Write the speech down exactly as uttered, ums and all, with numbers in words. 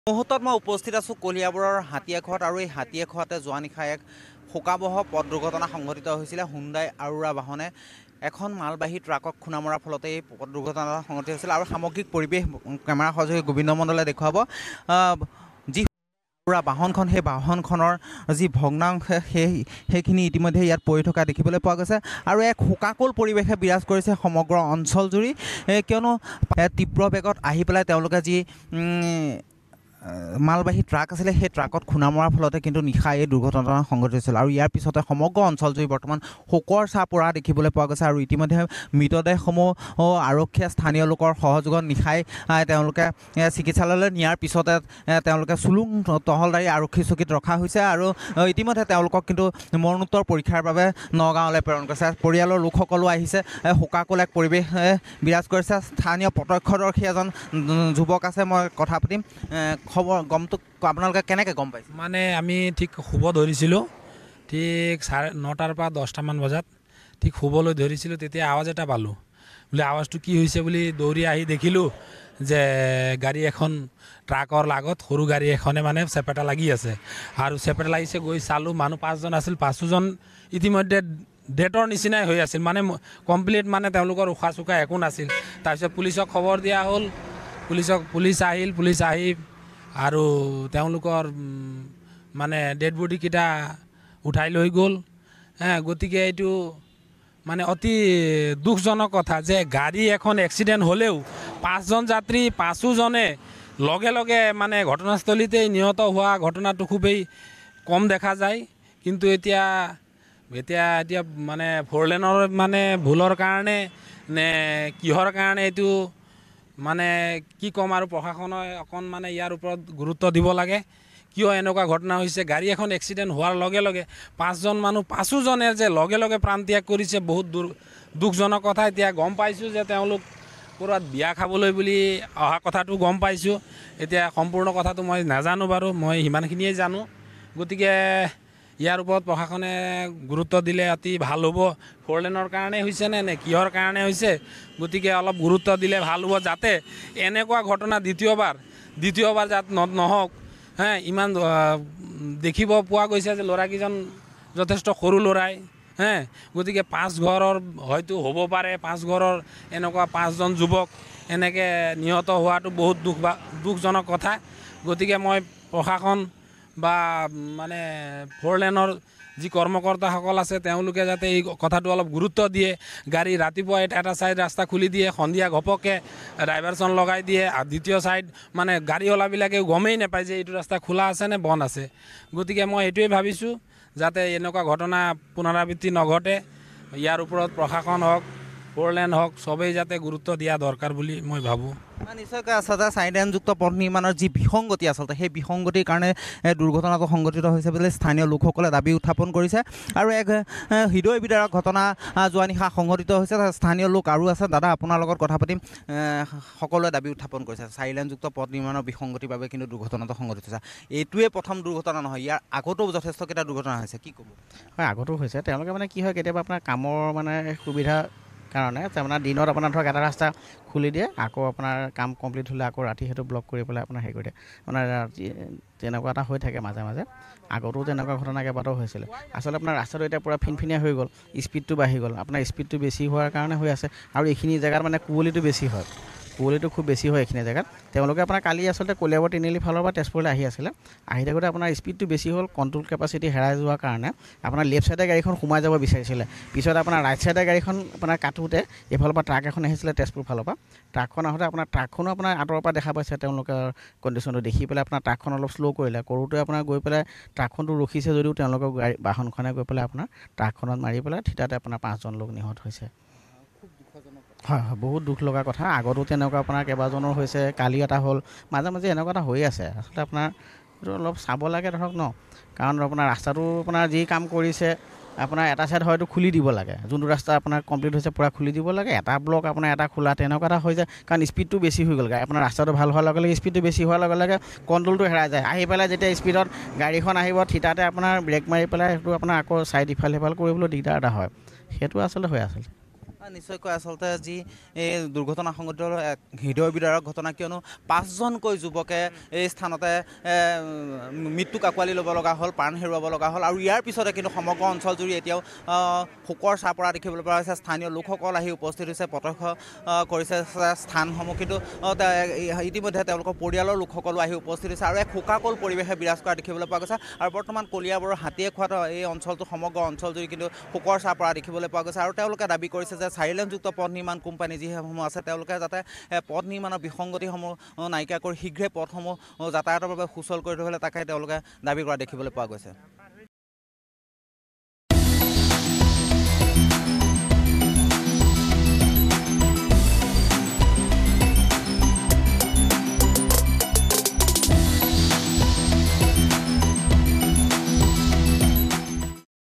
মুহূৰ্তত মই উপস্থিত আছোঁ কলিয়াবৰৰ হাতীয়াখোৱাত আৰু এই হাতীয়াখোৱাতে যোৱা নিশা এক শোকাবহ পথ দুৰ্ঘটনা সংঘটিত হৈছিলে। হুণ্ডাই আৰোৰা বাহনে এখন মালবাহী ট্ৰাকক খুন্দা মৰাৰ ফলতে এই পথ দুৰ্ঘটনা সংঘটিত হৈছিল। আৰু সামগ্ৰিক পৰিৱেশ কেমেৰা সহযোগী গোবিন্দ মণ্ডলে দেখুৱাব যি আৰোৰা বাহনখন, সেই বাহনখনৰ যি ভগ্নাংশ সেই সেইখিনি ইতিমধ্যে ইয়াত পৰি থকা দেখিবলৈ পোৱা গৈছে। আৰু এক শোকাকুল পৰিৱেশে বিৰাজ কৰিছে সমগ্ৰ অঞ্চলজুৰি, কিয়নো তীব্ৰ বেগত আহি পেলাই তেওঁলোকে যি মালবাহী ট্ৰাক আছিলে সেই ট্ৰাকত খুন্দা মৰাৰ ফলতে কিন্তু নিশা এই দুৰ্ঘটনা সংঘটিত হৈছিল। আৰু ইয়াৰ পিছতে সমগ্ৰ অঞ্চলজুৰি বৰ্তমান শোকৰ ছাঁ পৰা দেখিবলৈ পোৱা গৈছে। আৰু ইতিমধ্যে মৃতদেহসমূহ আৰক্ষীয়ে স্থানীয় লোকৰ সহযোগত নিশাই তেওঁলোকে চিকিৎসালয়লৈ নিয়াৰ পিছতে তেওঁলোকে চুলুং তহলদাৰী আৰক্ষী চকীত ৰখা হৈছে। আৰু ইতিমধ্যে তেওঁলোকক কিন্তু মৰণোত্তৰ পৰীক্ষাৰ বাবে নগাঁৱলৈ প্ৰেৰণ কৰিছে। পৰিয়ালৰ লোকসকলো আহিছে, শোকাকুল এক পৰিৱেশ বিৰাজ কৰিছে। স্থানীয় প্ৰত্যক্ষদৰ্শী এজন যুৱক আছে, মই কথা পাতিম। খবৰ গমটো আপোনালোকে কেনেকৈ গম পাইছে? মানে আমি ঠিক শুব ধৰিছিলোঁ, ঠিক চাৰে নটাৰ পৰা দহটামান বজাত ঠিক শুবলৈ ধৰিছিলোঁ, তেতিয়া আৱাজ এটা পালোঁ। বোলে আৱাজটো কি হৈছে বুলি দৌৰি আহি দেখিলোঁ যে গাড়ী এখন ট্ৰাকৰ লাগত সৰু গাড়ী এখনে মানে চেপেটা লাগি আছে। আৰু চেপেটা লাগিছে, গৈ চালোঁ মানুহ পাঁচজন আছিল, পাঁচোজন ইতিমধ্যে ডেটৰ নিচিনাই হৈ আছিল, মানে কমপ্লিট মানে তেওঁলোকৰ উশাহ চুশাহ একো নাছিল। তাৰপিছত পুলিচক খবৰ দিয়া হ'ল, পুলিচক পুলিচ আহিল, পুলিচ আহি আৰু তেওঁলোকৰ মানে ডেড বডিকেইটা উঠাই লৈ গ'ল। হ্যাঁ, গতিকে এইটো মানে অতি দুখজনক কথা যে গাড়ী এখন এক্সিডেণ্ট হ'লেও পাঁচজন যাত্ৰী পাঁচোজনে লগে লগে মানে ঘটনাস্থলীতেই নিহত হোৱা ঘটনাটো খুবেই কম দেখা যায়। কিন্তু এতিয়া এতিয়া এতিয়া মানে ফ'ৰলেনৰ মানে ভুলৰ কাৰণে নে কিহৰ কাৰণে এইটো মানে কি ক'ম, আৰু প্ৰশাসনে অকণ মানে ইয়াৰ ওপৰত গুৰুত্ব দিব লাগে। কিয় এনেকুৱা ঘটনা হৈছে? গাড়ী এখন এক্সিডেণ্ট হোৱাৰ লগে লগে পাঁচজন মানুহ পাঁচোজনে যে লগে লগে প্ৰাণ ত্যাগ কৰিছে, বহুত দূৰ দুখজনক কথা। এতিয়া গম পাইছোঁ যে তেওঁলোক ক'ৰবাত বিয়া খাবলৈ বুলি অহা কথাটো গম পাইছোঁ। এতিয়া সম্পূৰ্ণ কথাটো মই নাজানো বাৰু, মই সিমানখিনিয়ে জানো। গতিকে ইয়াৰ ওপৰত প্ৰশাসনে গুৰুত্ব দিলে অতি ভাল হ'ব। ফ'ৰলেনৰ কাৰণে হৈছে নে নে কিহৰ কাৰণে হৈছে, গতিকে অলপ গুৰুত্ব দিলে ভাল হ'ব, যাতে এনেকুৱা ঘটনা দ্বিতীয়বাৰ দ্বিতীয়বাৰ যাতে নহওক। হ্যাঁ, ইমান দেখিব পোৱা গৈছে যে ল'ৰাকেইজন যথেষ্ট সৰু ল'ৰাই। হ্যাঁ, গতিকে পাঁচ ঘৰৰ হয়তো হ'ব পাৰে, পাঁচ ঘৰৰ এনেকুৱা পাঁচজন যুৱক এনেকৈ নিহত হোৱাটো বহুত দুখ বা দুখজনক কথা। গতিকে মই প্ৰশাসন বা মানে ফ'ৰলেনৰ যি কৰ্মকৰ্তাসকল আছে তেওঁলোকে যাতে এই কথাটো অলপ গুৰুত্ব দিয়ে। গাড়ী ৰাতিপুৱা এটা ছাইড ৰাস্তা খুলি দিয়ে, সন্ধিয়া ঘপককৈ ডাইভাৰচন লগাই দিয়ে, আৰু দ্বিতীয় ছাইড মানে গাড়ীৱালাবিলাকেও গমেই নাপায় যে এইটো ৰাস্তা খোলা আছে নে বন্ধ আছে। গতিকে মই এইটোৱে ভাবিছোঁ যাতে এনেকুৱা ঘটনা পুনৰাবৃত্তি নঘটে। ইয়াৰ ওপৰত প্ৰশাসন হওক, ফ'ৰলেন হওক, চবেই যাতে গুৰুত্ব দিয়া দৰকাৰ বুলি মই ভাবোঁ। নিশ্চয়কৈ আচলতে চাৰিলেনযুক্ত পথ নিৰ্মাণৰ যি বিসংগতি, আচলতে সেই বিসংগতিৰ কাৰণে দুৰ্ঘটনাটো সংঘটিত হৈছে বুলি স্থানীয় লোকসকলে দাবী উত্থাপন কৰিছে। আৰু এক হৃদয় বিদাৰক ঘটনা যোৱা নিশা সংঘটিত হৈছে। স্থানীয় লোক আৰু আছে, দাদা আপোনাৰ লগত কথা পাতিম। সকলোৱে দাবী উত্থাপন কৰিছে চাৰিলেনযুক্ত পথ নিৰ্মাণৰ বিসংগতিৰ বাবে কিন্তু দুৰ্ঘটনাটো সংঘটিত হৈছে। এইটোৱে প্ৰথম দুৰ্ঘটনা নহয়, ইয়াৰ আগতো যথেষ্টকেইটা দুৰ্ঘটনা হৈছে, কি ক'ব? হয়, আগতো হৈছে। তেওঁলোকে মানে কি হয়, কেতিয়াবা আপোনাৰ কামৰ মানে সুবিধা কাৰণে আপোনাৰ দিনত আপোনাৰ ধৰক এটা ৰাস্তা খুলি দিয়ে, আকৌ আপোনাৰ কাম কমপ্লিট হ'লে আকৌ ৰাতি সেইটো ব্লক কৰি পেলাই আপোনাৰ হেৰি কৰি দিয়ে। আপোনাৰ তেনেকুৱা এটা হৈ থাকে মাজে মাজে। আগতো তেনেকুৱা ঘটনা কেইবাটাও হৈছিলে। আচলতে আপোনাৰ ৰাস্তাটো এতিয়া পূৰা ফিনফিনীয়া হৈ গ'ল, স্পীডটো বাঢ়ি গ'ল। আপোনাৰ স্পীডটো বেছি হোৱাৰ কাৰণে হৈ আছে। আৰু এইখিনি জেগাত মানে কুঁৱলীটো বেছি হয়, কুঁৱলীটো খুব বেছি হয় এইখিনি জেগাত। তেওঁলোকে আপোনাৰ কালি আচলতে কলিয়াবৰ তিনিআলি ফালৰ পৰা তেজপুৰলৈ আহি আছিলে, আহি থাকোঁতে আপোনাৰ স্পীডটো বেছি হ'ল, কণ্ট্ৰল কেপাচিটি হেৰাই যোৱাৰ কাৰণে আপোনাৰ লেফ্ট ছাইডে গাড়ীখন সোমাই যাব বিচাৰিছিলে। পিছত আপোনাৰ ৰাইট ছাইডে গাড়ীখন আপোনাৰ কাটোতে এইফালৰ পৰা ট্ৰাক এখন আহিছিলে তেজপুৰ ফালৰ পৰা। ট্ৰাকখন আহোঁতে আপোনাৰ ট্ৰাকখনো আপোনাৰ আঁতৰৰ পৰা দেখা পাইছে। তেওঁলোকৰ কণ্ডিশ্যনটো দেখি পেলাই আপোনাৰ ট্ৰাকখন অলপ শ্ল' কৰিলে, কৰোঁতে আপোনাৰ গৈ পেলাই ট্ৰাকখনটো ৰখিছে যদিও তেওঁলোকৰ গাড়ী বাহনখনে গৈ পেলাই আপোনাৰ ট্ৰাকখনত মাৰি পেলাই থিতাতে আপোনাৰ পাঁচজন লোক নিহত হৈছে। হয় হয়, বহুত দুখ লগা কথা। আগতো তেনেকুৱা আপোনাৰ কেইবাজনৰ হৈছে, কালি এটা হ'ল, মাজে মাজে এনেকুৱা এটা হৈ আছে। আচলতে আপোনাৰ এইটো অলপ চাব লাগে ধৰক ন, কাৰণ আপোনাৰ ৰাস্তাটো আপোনাৰ যি কাম কৰিছে আপোনাৰ এটা ছাইড হয়তো খুলি দিব লাগে, যোনটো ৰাস্তা আপোনাৰ কমপ্লিট হৈছে পূৰা খুলি দিব লাগে, এটা ব্লক আপোনাৰ এটা খোলা, তেনেকুৱা এটা হৈ যায়। কাৰণ স্পীডটো বেছি হৈ গ'ল, আপোনাৰ ৰাস্তাটো ভাল হোৱাৰ লগে লগে স্পীডটো বেছি হোৱাৰ লগে লগে কণ্ট্ৰলটো হেৰাই যায়। আহি পেলাই যেতিয়া স্পীডত গাড়ীখন আহিব, থিতাতে আপোনাৰ ব্ৰেক মাৰি পেলাই সেইটো আপোনাৰ আকৌ ছাইড ইফাল সিফাল কৰিবলৈ দিগদাৰ এটা হয়। সেইটো আচলতে হৈ আচলতে নিশ্চয়কৈ আচলতে যি এই দুৰ্ঘটনা সংঘটিত হ'ল এক হৃদয় বিদাৰক ঘটনা কিয়নো পাঁচজনকৈ যুৱকে এই স্থানতে মৃত্যুক আঁকোৱালি ল'ব লগা হ'ল প্ৰাণ হেৰুৱাব লগা হ'ল আৰু ইয়াৰ পিছতে কিন্তু সমগ্ৰ অঞ্চল জুৰি এতিয়াও শোকৰ ছাঁ পৰা দেখিবলৈ পোৱা হৈছে স্থানীয় লোকসকল আহি উপস্থিত হৈছে প্ৰত্যক্ষ কৰিছে স্থানসমূহ কিন্তু ইতিমধ্যে তেওঁলোকৰ পৰিয়ালৰ লোকসকলো আহি উপস্থিত হৈছে আৰু এক শোকাকুল পৰিৱেশে বিৰাজ কৰা দেখিবলৈ পোৱা গৈছে আৰু বৰ্তমান কলিয়াবৰৰ হাতীয়ে খোৱাত এই অঞ্চলটো সমগ্ৰ অঞ্চল জুৰি কিন্তু শোকৰ ছাঁ পৰা দেখিবলৈ পোৱা গৈছে আৰু তেওঁলোকে দাবী কৰিছে যে চাৰিলেনযুক্ত পথ নিৰ্মাণ কোম্পানী যিসমূহ আছে তেওঁলোকে যাতে পথ নিৰ্মাণৰ বিসংগতিসমূহ নাইকিয়া কৰি শীঘ্ৰে পথসমূহ যাতায়াতৰ বাবে সুচল কৰি তুলিবলৈ তাকে তেওঁলোকে দাবী কৰা দেখিবলৈ পোৱা গৈছে।